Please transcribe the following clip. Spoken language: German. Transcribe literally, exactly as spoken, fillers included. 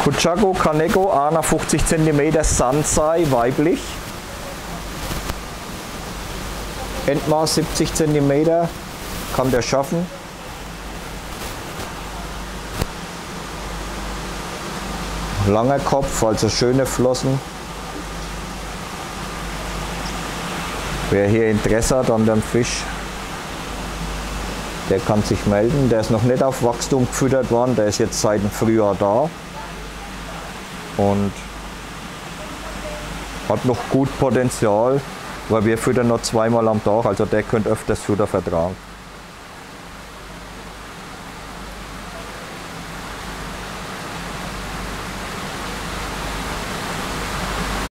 Kutschago Kaneko, einundfünfzig Zentimeter Sansei, weiblich. Endmaß siebzig Zentimeter, kann der schaffen. Langer Kopf, also schöne Flossen. Wer hier Interesse hat an dem Fisch, der kann sich melden. Der ist noch nicht auf Wachstum gefüttert worden, der ist jetzt seit dem Frühjahr da und hat noch gut Potenzial, weil wir füttern noch zweimal am Tag, also der könnte öfters Futter vertragen.